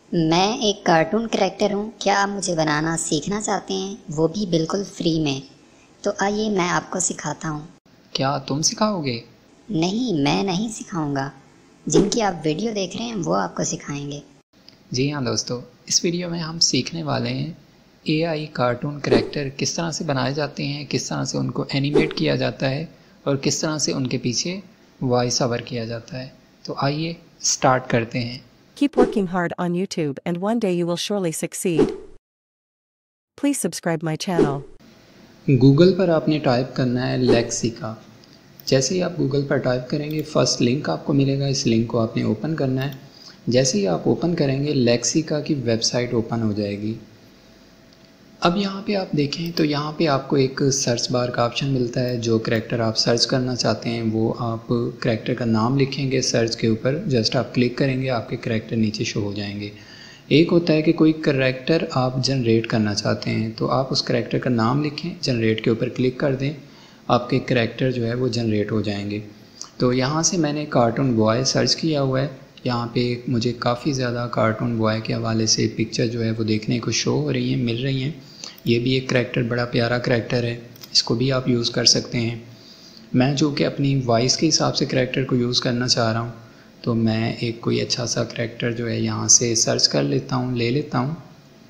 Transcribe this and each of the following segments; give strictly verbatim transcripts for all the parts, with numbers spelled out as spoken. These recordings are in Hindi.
मैं एक कार्टून कैरेक्टर हूँ। क्या आप मुझे बनाना सीखना चाहते हैं, वो भी बिल्कुल फ्री में? तो आइए मैं आपको सिखाता हूँ। क्या तुम सिखाओगे? नहीं, मैं नहीं सिखाऊंगा। जिनकी आप वीडियो देख रहे हैं वो आपको सिखाएंगे। जी हाँ दोस्तों, इस वीडियो में हम सीखने वाले हैं एआई कार्टून कैरेक्टर किस तरह से बनाए जाते हैं, किस तरह से उनको एनिमेट किया जाता है और किस तरह से उनके पीछे वॉइस ओवर किया जाता है। तो आइए स्टार्ट करते हैं। Keep working hard on YouTube and one day you will surely succeed. Please subscribe my channel. Google पर आपने टाइप करना है लेक्सिका। जैसे ही आप गूगल पर टाइप करेंगे फर्स्ट लिंक आपको मिलेगा, इस लिंक को आपने ओपन करना है। जैसे ही आप ओपन करेंगे लेक्सिका की वेबसाइट ओपन हो जाएगी। अब यहाँ पे आप देखें तो यहाँ पे आपको एक सर्च बार का ऑप्शन मिलता है। जो करैक्टर आप सर्च करना चाहते हैं वो आप करैक्टर का नाम लिखेंगे, सर्च के ऊपर जस्ट आप क्लिक करेंगे, आपके करैक्टर नीचे शो हो जाएंगे। एक होता है कि कोई करैक्टर आप जनरेट करना चाहते हैं तो आप उस करैक्टर का नाम लिखें, जनरेट के ऊपर क्लिक कर दें, आपके करैक्टर जो है वो जनरेट हो जाएंगे। तो यहाँ से मैंने कार्टून बॉय सर्च किया हुआ है। यहाँ पे मुझे काफ़ी ज़्यादा कार्टून बॉय के हवाले से पिक्चर जो है वो देखने को शो हो रही हैं, मिल रही हैं। ये भी एक करैक्टर बड़ा प्यारा करैक्टर है, इसको भी आप यूज़ कर सकते हैं। मैं जो कि अपनी वॉइस के हिसाब से करैक्टर को यूज़ करना चाह रहा हूँ तो मैं एक कोई अच्छा सा करैक्टर जो है यहाँ से सर्च कर लेता हूँ, ले लेता हूँ।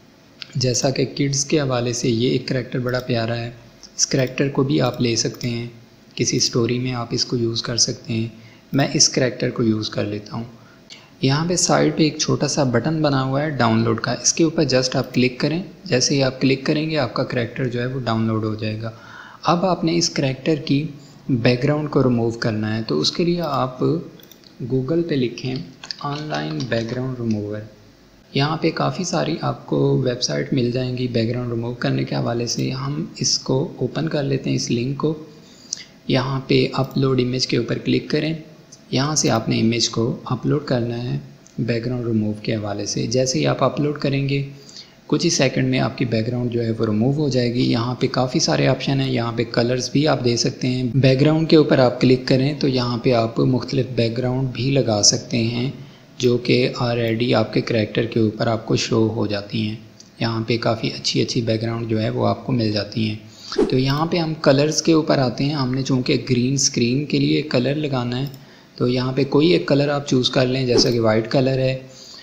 जैसा कि किड्स के हवाले से ये एक करैक्टर बड़ा प्यारा है, इस करैक्टर को भी आप ले सकते हैं, किसी स्टोरी में आप इसको यूज़ कर सकते हैं। मैं इस करैक्टर को यूज़ कर लेता हूँ। यहाँ पे साइड पे एक छोटा सा बटन बना हुआ है डाउनलोड का, इसके ऊपर जस्ट आप क्लिक करें। जैसे ही आप क्लिक करेंगे आपका करैक्टर जो है वो डाउनलोड हो जाएगा। अब आपने इस करैक्टर की बैकग्राउंड को रिमूव करना है, तो उसके लिए आप गूगल पे लिखें ऑनलाइन बैकग्राउंड रिमूवर। यहाँ पे काफ़ी सारी आपको वेबसाइट मिल जाएंगी बैकग्राउंड रिमूव करने के हवाले से। हम इसको ओपन कर लेते हैं, इस लिंक को। यहाँ पे अपलोड इमेज के ऊपर क्लिक करें। यहाँ से आपने इमेज को अपलोड करना है बैकग्राउंड रिमूव के हवाले से। जैसे ही आप अपलोड करेंगे कुछ ही सेकंड में आपकी बैकग्राउंड जो है वो रिमूव हो जाएगी। यहाँ पे काफ़ी सारे ऑप्शन हैं, यहाँ पे कलर्स भी आप दे सकते हैं। बैकग्राउंड के ऊपर आप क्लिक करें तो यहाँ पे आप मुख्तलिफ बैकग्राउंड भी लगा सकते हैं जो कि ऑलरेडी आपके करैक्टर के ऊपर आपको शो हो जाती हैं। यहाँ पे काफ़ी अच्छी अच्छी बैकग्राउंड जो है वो आपको मिल जाती हैं। तो यहाँ पे हम कलर्स के ऊपर आते हैं। हमने चूँकि ग्रीन स्क्रीन के लिए कलर लगाना है तो यहाँ पे कोई एक कलर आप चूज़ कर लें, जैसा कि वाइट कलर है।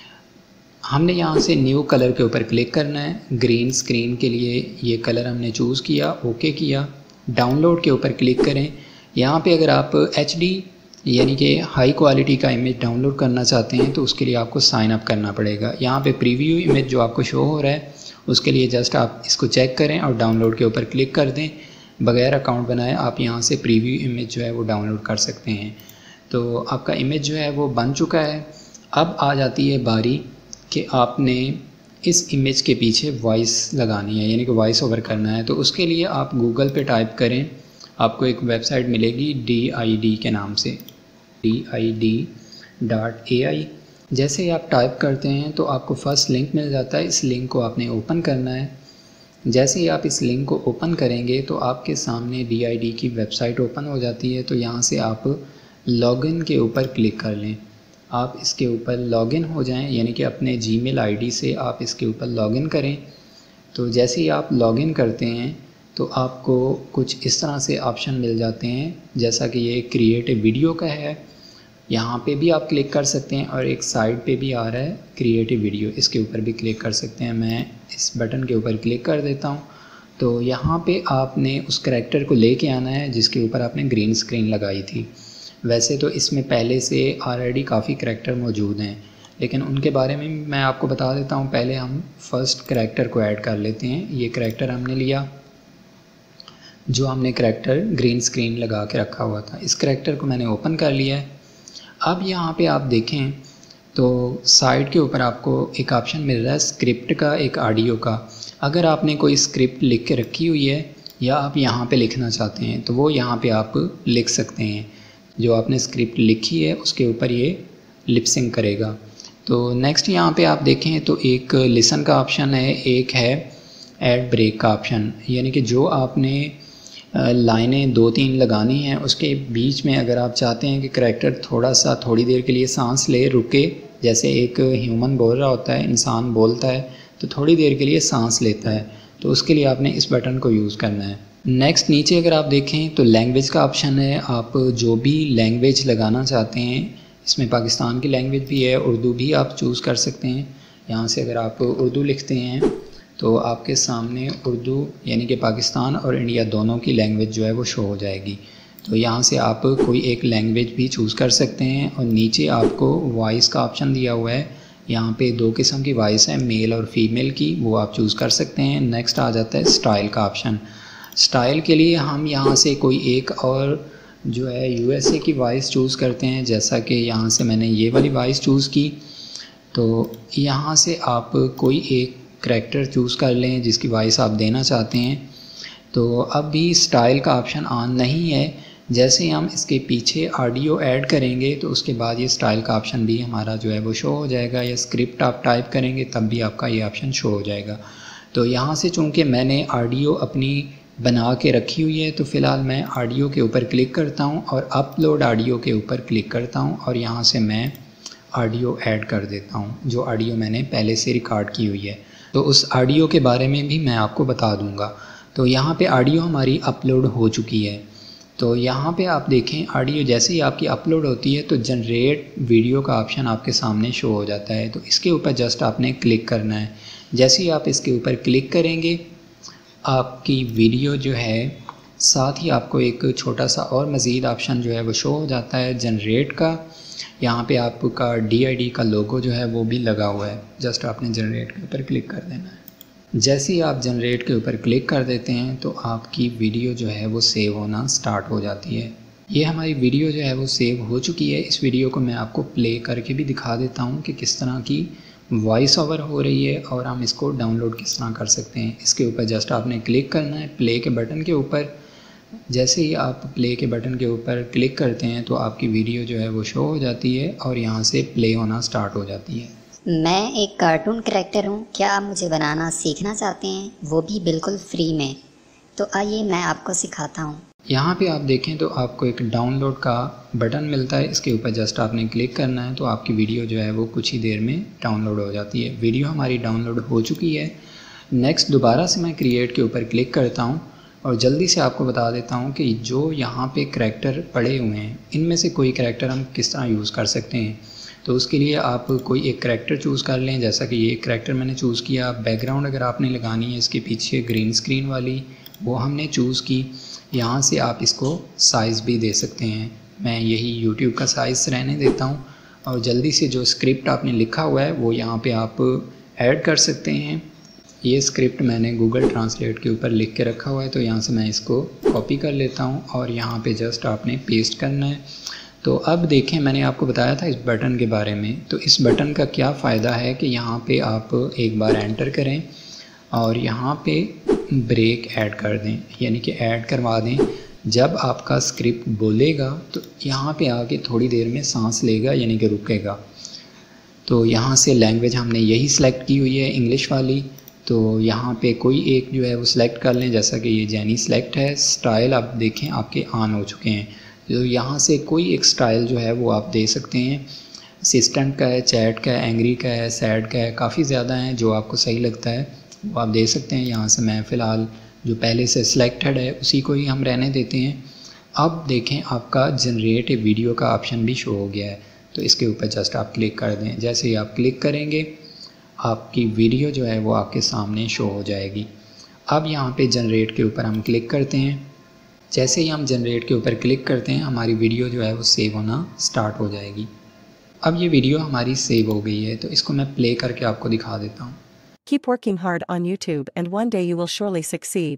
हमने यहाँ से न्यू कलर के ऊपर क्लिक करना है। ग्रीन स्क्रीन के लिए ये कलर हमने चूज़ किया, ओके किया। डाउनलोड के ऊपर क्लिक करें। यहाँ पे अगर आप एच डी यानी कि हाई क्वालिटी का इमेज डाउनलोड करना चाहते हैं तो उसके लिए आपको साइन अप करना पड़ेगा। यहाँ पे प्रीव्यू इमेज जो आपको शो हो रहा है उसके लिए जस्ट आप इसको चेक करें और डाउनलोड के ऊपर क्लिक कर दें। बगैर अकाउंट बनाए आप यहाँ से प्रीव्यू इमेज जो है वो डाउनलोड कर सकते हैं। तो आपका इमेज जो है वो बन चुका है। अब आ जाती है बारी कि आपने इस इमेज के पीछे वॉइस लगानी है, यानी कि वॉइस ओवर करना है। तो उसके लिए आप गूगल पे टाइप करें, आपको एक वेबसाइट मिलेगी डी आई डी के नाम से, D I D dot A I. जैसे ही आप टाइप करते हैं तो आपको फर्स्ट लिंक मिल जाता है, इस लिंक को आपने ओपन करना है। जैसे ही आप इस लिंक को ओपन करेंगे तो आपके सामने डी आई डी की वेबसाइट ओपन हो जाती है। तो यहाँ से आप लॉगिन के ऊपर क्लिक कर लें। आप इसके ऊपर लॉगिन हो जाएं, यानी कि अपने जीमेल आईडी से आप इसके ऊपर लॉगिन करें। तो जैसे ही आप लॉगिन करते हैं तो आपको कुछ इस तरह से ऑप्शन मिल जाते हैं, जैसा कि ये क्रिएट ए वीडियो का है, यहाँ पे भी आप क्लिक कर सकते हैं और एक साइड पे भी आ रहा है क्रिएट ए वीडियो, इसके ऊपर भी क्लिक कर सकते हैं। मैं इस बटन के ऊपर क्लिक कर देता हूँ। तो यहाँ पे आपने उस करैक्टर को लेके आना है जिसके ऊपर आपने ग्रीन स्क्रीन लगाई थी। वैसे तो इसमें पहले से ऑलरेडी काफ़ी करैक्टर मौजूद हैं, लेकिन उनके बारे में मैं आपको बता देता हूँ। पहले हम फर्स्ट करैक्टर को ऐड कर लेते हैं। ये करैक्टर हमने लिया जो हमने करैक्टर ग्रीन स्क्रीन लगा के रखा हुआ था, इस करैक्टर को मैंने ओपन कर लिया है। अब यहाँ पे आप देखें तो साइड के ऊपर आपको एक ऑप्शन मिल रहा है स्क्रिप्ट का, एक ऑडियो का। अगर आपने कोई स्क्रिप्ट लिख के रखी हुई है या आप यहाँ पे लिखना चाहते हैं तो वो यहाँ पे आप लिख सकते हैं। जो आपने स्क्रिप्ट लिखी है उसके ऊपर ये लिपसिंग करेगा। तो नेक्स्ट यहाँ पे आप देखें तो एक लिसन का ऑप्शन है, एक है ऐड ब्रेक का ऑप्शन, यानी कि जो आपने लाइनें दो तीन लगानी हैं उसके बीच में अगर आप चाहते हैं कि करैक्टर थोड़ा सा थोड़ी देर के लिए सांस ले, रुके, जैसे एक ह्यूमन बोल रहा होता है, इंसान बोलता है तो थोड़ी देर के लिए सांस लेता है, तो उसके लिए आपने इस बटन को यूज़ करना है। नेक्स्ट नीचे अगर आप देखें तो लैंग्वेज का ऑप्शन है, आप जो भी लैंग्वेज लगाना चाहते हैं, इसमें पाकिस्तान की लैंग्वेज भी है, उर्दू भी आप चूज़ कर सकते हैं। यहाँ से अगर आप उर्दू लिखते हैं तो आपके सामने उर्दू यानी कि पाकिस्तान और इंडिया दोनों की लैंग्वेज जो है वो शो हो जाएगी। तो यहाँ से आप कोई एक लैंग्वेज भी चूज़ कर सकते हैं। और नीचे आपको वॉइस का ऑप्शन दिया हुआ है, यहाँ पे दो किस्म की वॉइस है, मेल और फीमेल की, वो आप चूज़ कर सकते हैं। नेक्स्ट आ जाता है स्टाइल का ऑप्शन। स्टाइल के लिए हम यहाँ से कोई एक और जो है यूएसए की वॉइस चूज़ करते हैं, जैसा कि यहाँ से मैंने ये वाली वॉइस चूज़ की। तो यहाँ से आप कोई एक करैक्टर चूज़ कर लें जिसकी वॉइस आप देना चाहते हैं। तो अब भी स्टाइल का ऑप्शन ऑन नहीं है, जैसे ही हम इसके पीछे ऑडियो ऐड करेंगे तो उसके बाद ये स्टाइल का ऑप्शन भी हमारा जो है वो शो हो जाएगा, या स्क्रिप्ट आप टाइप करेंगे तब भी आपका ये ऑप्शन शो हो जाएगा। तो यहाँ से चूँकि मैंने ऑडियो अपनी बना के रखी हुई है तो फ़िलहाल मैं ऑडियो के ऊपर क्लिक करता हूँ और अपलोड ऑडियो के ऊपर क्लिक करता हूँ और यहाँ से मैं ऑडियो ऐड कर देता हूँ जो ऑडियो मैंने पहले से रिकॉर्ड की हुई है। तो उस ऑडियो के बारे में भी मैं आपको बता दूँगा। तो यहाँ पे ऑडियो हमारी अपलोड हो चुकी है। तो यहाँ पे आप देखें ऑडियो जैसे ही आपकी अपलोड होती है तो जनरेट वीडियो का ऑप्शन आपके सामने शो हो जाता है। तो इसके ऊपर जस्ट आपने क्लिक करना है। जैसे ही आप इसके ऊपर क्लिक करेंगे आपकी वीडियो जो है, साथ ही आपको एक छोटा सा और मज़ीद ऑप्शन जो है वो शो हो जाता है जनरेट का। यहाँ पे आपका डी आई डी का लोगो जो है वो भी लगा हुआ है, जस्ट आपने जनरेट के ऊपर क्लिक कर देना है। जैसे ही आप जनरेट के ऊपर क्लिक कर देते हैं तो आपकी वीडियो जो है वो सेव होना स्टार्ट हो जाती है। ये हमारी वीडियो जो है वो सेव हो चुकी है। इस वीडियो को मैं आपको प्ले करके भी दिखा देता हूँ कि किस तरह की वॉइस ओवर हो रही है और हम इसको डाउनलोड किस तरह कर सकते हैं। इसके ऊपर जस्ट आपने क्लिक करना है प्ले के बटन के ऊपर। जैसे ही आप प्ले के बटन के ऊपर क्लिक करते हैं तो आपकी वीडियो जो है वो शो हो जाती है और यहाँ से प्ले होना स्टार्ट हो जाती है। मैं एक कार्टून करैक्टर हूँ, क्या आप मुझे बनाना सीखना चाहते हैं, वो भी बिल्कुल फ्री में? तो आइए मैं आपको सिखाता हूँ। यहाँ पे आप देखें तो आपको एक डाउनलोड का बटन मिलता है, इसके ऊपर जस्ट आपने क्लिक करना है तो आपकी वीडियो जो है वो कुछ ही देर में डाउनलोड हो जाती है। वीडियो हमारी डाउनलोड हो चुकी है। नेक्स्ट दोबारा से मैं क्रिएट के ऊपर क्लिक करता हूँ और जल्दी से आपको बता देता हूँ कि जो यहाँ पे करैक्टर पड़े हुए हैं इनमें से कोई करैक्टर हम किस तरह यूज़ कर सकते हैं। तो उसके लिए आप कोई एक करैक्टर चूज़ कर लें, जैसा कि ये करैक्टर मैंने चूज़ किया। बैकग्राउंड अगर आपने लगानी है इसके पीछे ग्रीन स्क्रीन वाली, वो हमने चूज़ की। यहाँ से आप इसको साइज़ भी दे सकते हैं, मैं यही यूट्यूब का साइज़ रहने देता हूँ। और जल्दी से जो स्क्रिप्ट आपने लिखा हुआ है वो यहाँ पे आप ऐड कर सकते हैं। ये स्क्रिप्ट मैंने गूगल ट्रांसलेट के ऊपर लिख के रखा हुआ है, तो यहाँ से मैं इसको कॉपी कर लेता हूँ और यहाँ पे जस्ट आपने पेस्ट करना है। तो अब देखें, मैंने आपको बताया था इस बटन के बारे में। तो इस बटन का क्या फ़ायदा है कि यहाँ पे आप एक बार एंटर करें और यहाँ पे ब्रेक ऐड कर दें, यानी कि ऐड करवा दें। जब आपका स्क्रिप्ट बोलेगा तो यहाँ पे आके थोड़ी देर में सांस लेगा, यानी कि रुकेगा। तो यहाँ से लैंग्वेज हमने यही सिलेक्ट की हुई है, इंग्लिश वाली। तो यहाँ पे कोई एक जो है वो सिलेक्ट कर लें, जैसा कि ये जैनी सिलेक्ट है। स्टाइल आप देखें आपके ऑन हो चुके हैं। तो यहाँ से कोई एक स्टाइल जो है वो आप दे सकते हैं। असिस्टेंट का है, चैट का है, एंग्री का है, सैड का है, काफ़ी ज़्यादा हैं, जो आपको सही लगता है वो आप दे सकते हैं। यहाँ से मैं फ़िलहाल जो पहले से सिलेक्टेड है उसी को ही हम रहने देते हैं। अब देखें आपका जनरेट ए वीडियो का ऑप्शन भी शो हो गया है, तो इसके ऊपर जस्ट आप क्लिक कर दें। जैसे ही आप क्लिक करेंगे आपकी वीडियो जो है वो आपके सामने शो हो जाएगी। अब यहाँ पे जनरेट के ऊपर हम क्लिक करते हैं। जैसे ही हम जनरेट के ऊपर क्लिक करते हैं हमारी वीडियो जो है वो सेव होना स्टार्ट हो जाएगी। अब ये वीडियो हमारी सेव हो गई है, तो इसको मैं प्ले करके आपको दिखा देता हूँ। Keep working hard on YouTube and one day you will surely succeed.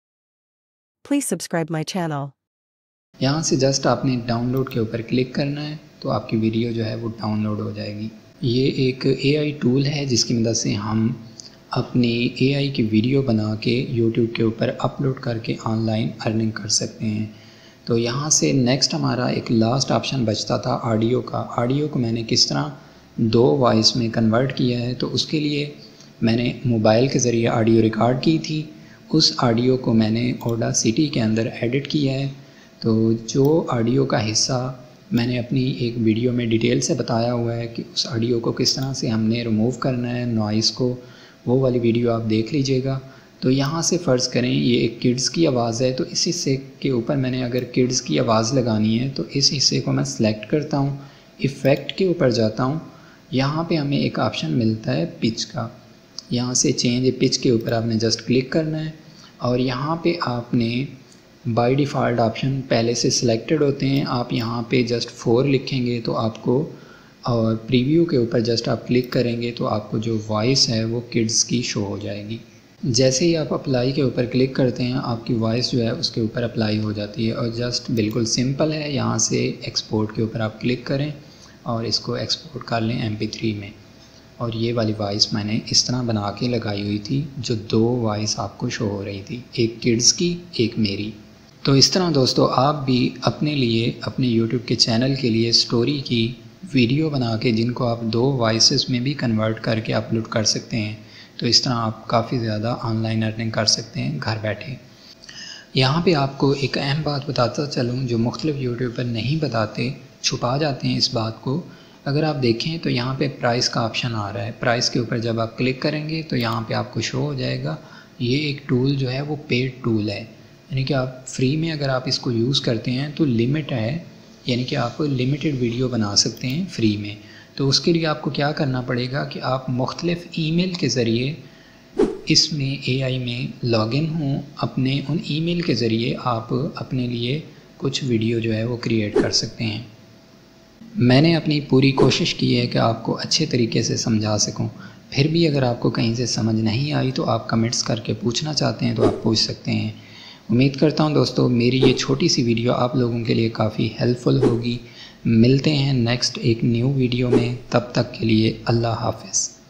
Please subscribe my channel. यहाँ से जस्ट आपने डाउनलोड के ऊपर क्लिक करना है तो आपकी वीडियो जो है वो डाउनलोड हो जाएगी। ये एक ए आई टूल है जिसकी मदद से हम अपनी ए आई की वीडियो बना के यूट्यूब के ऊपर अपलोड करके ऑनलाइन अर्निंग कर सकते हैं। तो यहाँ से नेक्स्ट हमारा एक लास्ट ऑप्शन बचता था ऑडियो का। ऑडियो को मैंने किस तरह दो वॉइस में कन्वर्ट किया है, तो उसके लिए मैंने मोबाइल के ज़रिए ऑडियो रिकॉर्ड की थी। उस ऑडियो को मैंने ऑडासिटी के अंदर एडिट किया है। तो जो ऑडियो का हिस्सा मैंने अपनी एक वीडियो में डिटेल से बताया हुआ है कि उस ऑडियो को किस तरह से हमने रिमूव करना है, नॉइज़ को, वो वाली वीडियो आप देख लीजिएगा। तो यहाँ से फ़र्ज़ करें ये एक किड्स की आवाज़ है, तो इस हिस्से के ऊपर मैंने अगर किड्स की आवाज़ लगानी है तो इस हिस्से को मैं सिलेक्ट करता हूँ, इफ़ेक्ट के ऊपर जाता हूँ। यहाँ पे हमें एक ऑप्शन मिलता है पिच का, यहाँ से चेंज पिच के ऊपर आपने जस्ट क्लिक करना है और यहाँ पे आपने बाय डिफ़ॉल्ट ऑप्शन पहले से सिलेक्टेड होते हैं, आप यहाँ पे जस्ट फोर लिखेंगे तो आपको, और प्रीव्यू के ऊपर जस्ट आप क्लिक करेंगे तो आपको जो वॉइस है वो किड्स की शो हो जाएगी। जैसे ही आप अप्लाई के ऊपर क्लिक करते हैं आपकी वॉइस जो है उसके ऊपर अप्लाई हो जाती है और जस्ट बिल्कुल सिंपल है। यहाँ से एक्सपोर्ट के ऊपर आप क्लिक करें और इसको एक्सपोर्ट कर लें एम पी थ्री में। और ये वाली वॉइस मैंने इस तरह बना के लगाई हुई थी, जो दो वॉइस आपको शो हो रही थी, एक किड्स की एक मेरी। तो इस तरह दोस्तों आप भी अपने लिए अपने यूट्यूब के चैनल के लिए स्टोरी की वीडियो बना के जिनको आप दो वॉइसेस में भी कन्वर्ट करके अपलोड कर सकते हैं। तो इस तरह आप काफ़ी ज़्यादा ऑनलाइन अर्निंग कर सकते हैं घर बैठे। यहाँ पे आपको एक अहम बात बताता चलूँ जो मुख्तलिफ यूट्यूबर नहीं बताते, छुपा जाते हैं इस बात को। अगर आप देखें तो यहाँ पे प्राइस का ऑप्शन आ रहा है, प्राइस के ऊपर जब आप क्लिक करेंगे तो यहाँ पे आपको शो हो जाएगा। ये एक टूल जो है वो पेड टूल है, यानी कि आप फ्री में अगर आप इसको यूज़ करते हैं तो लिमिट है, यानी कि आप लिमिटेड वीडियो बना सकते हैं फ्री में। तो उसके लिए आपको क्या करना पड़ेगा कि आप मुख्तलिफ ईमेल के ज़रिए इसमें एआई में लॉगिन हों, अपने उन ईमेल के ज़रिए आप अपने लिए कुछ वीडियो जो है वो क्रिएट कर सकते हैं। मैंने अपनी पूरी कोशिश की है कि आपको अच्छे तरीके से समझा सकूं, फिर भी अगर आपको कहीं से समझ नहीं आई तो आप कमेंट्स करके पूछना चाहते हैं तो आप पूछ सकते हैं। उम्मीद करता हूं दोस्तों मेरी ये छोटी सी वीडियो आप लोगों के लिए काफ़ी हेल्पफुल होगी। मिलते हैं नेक्स्ट एक न्यू वीडियो में, तब तक के लिए अल्लाह हाफ़िज़।